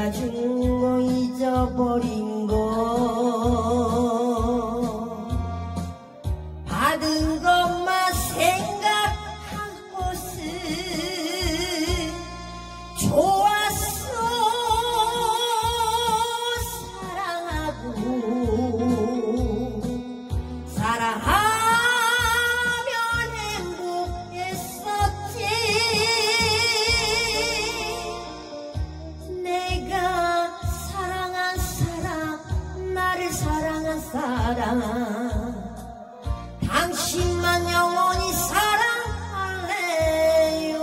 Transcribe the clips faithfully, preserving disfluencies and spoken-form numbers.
내가 준 거 잊어버린 거 받은 것만 생각하고서 좋았어 사랑하고 사랑하면 행복했었지 내가 사랑한 사람 나를 사랑한 사람 당신만 영원히 사랑할래요.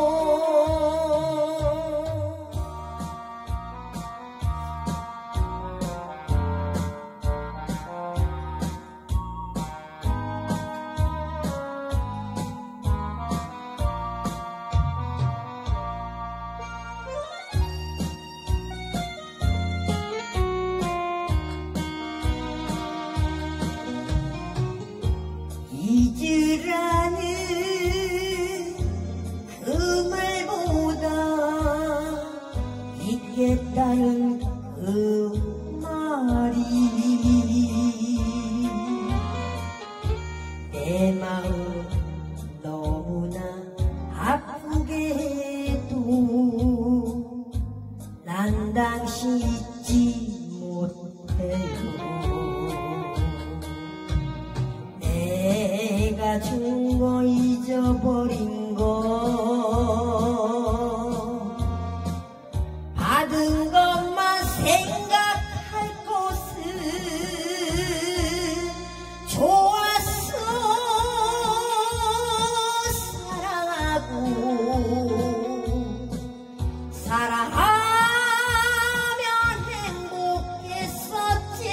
잊으라는 그 말보다 잊겠다는 그 말이 내 마음 너무나 아프게 해도 난 당신 잊지 못해요. 내가 준 거 잊어버린 거 받은 것만 생각할 것은 좋았어 사랑하고 사랑하면 행복했었지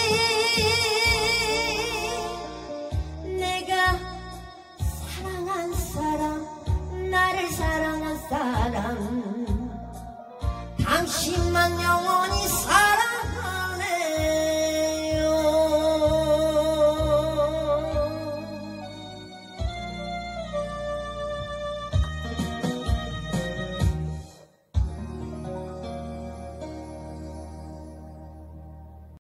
내가 사랑한 사람 나를 사랑한 사람 당신만 영원히 사랑